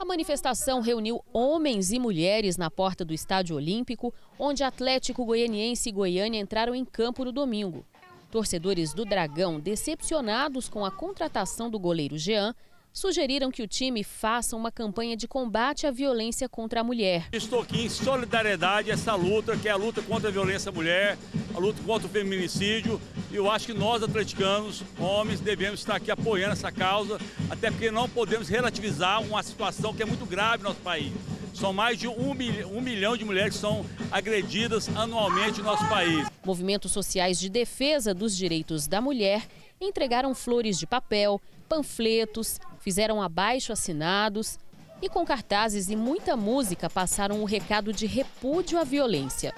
manifestação reuniu homens e mulheres na porta do Estádio Olímpico, onde Atlético Goianiense e Goiânia entraram em campo no domingo. Torcedores do Dragão, decepcionados com a contratação do goleiro Jean, sugeriram que o time faça uma campanha de combate à violência contra a mulher. Estou aqui em solidariedade a essa luta, que é a luta contra a violência à mulher, a luta contra o feminicídio. E eu acho que nós, atleticanos, homens, devemos estar aqui apoiando essa causa, até porque não podemos relativizar uma situação que é muito grave no nosso país. São mais de um milhão de mulheres que são agredidas anualmente no nosso país. Movimentos sociais de defesa dos direitos da mulher entregaram flores de papel, panfletos, fizeram abaixo-assinados e com cartazes e muita música passaram o recado de repúdio à violência.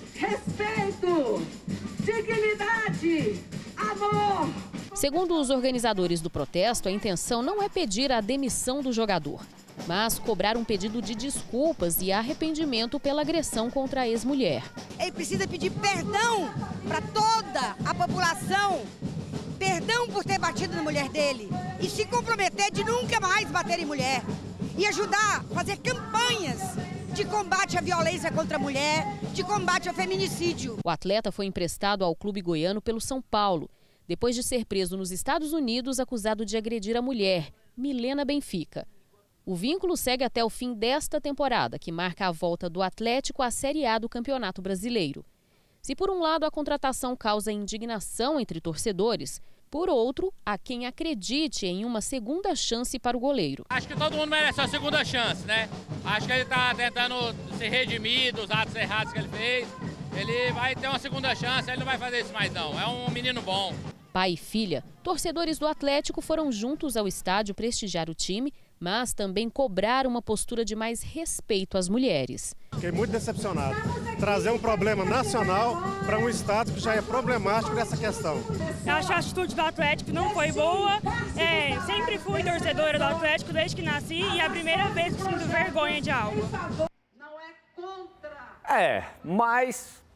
Respeito, dignidade, amor. Segundo os organizadores do protesto, a intenção não é pedir a demissão do jogador, mas cobrar um pedido de desculpas e arrependimento pela agressão contra a ex-mulher. Ele precisa pedir perdão para toda a população, perdão por ter batido na mulher dele e se comprometer de nunca mais bater em mulher e ajudar a fazer campanhas de combate à violência contra a mulher, de combate ao feminicídio. O atleta foi emprestado ao clube goiano pelo São Paulo, depois de ser preso nos Estados Unidos acusado de agredir a mulher, Milena Benfica. O vínculo segue até o fim desta temporada, que marca a volta do Atlético à Série A do Campeonato Brasileiro. Se por um lado a contratação causa indignação entre torcedores, por outro, há quem acredite em uma segunda chance para o goleiro. Acho que todo mundo merece uma segunda chance, né? Acho que ele está tentando se redimir dos atos errados que ele fez. Ele vai ter uma segunda chance, ele não vai fazer isso mais não. É um menino bom. Pai e filha, torcedores do Atlético foram juntos ao estádio prestigiar o time, mas também cobrar uma postura de mais respeito às mulheres. Fiquei muito decepcionado. Trazer um problema nacional para um estado que já é problemático nessa questão. Eu acho a atitude do Atlético não foi boa. Sempre fui torcedora do Atlético desde que nasci e é a primeira vez que sinto vergonha de algo. Não é contra. Mas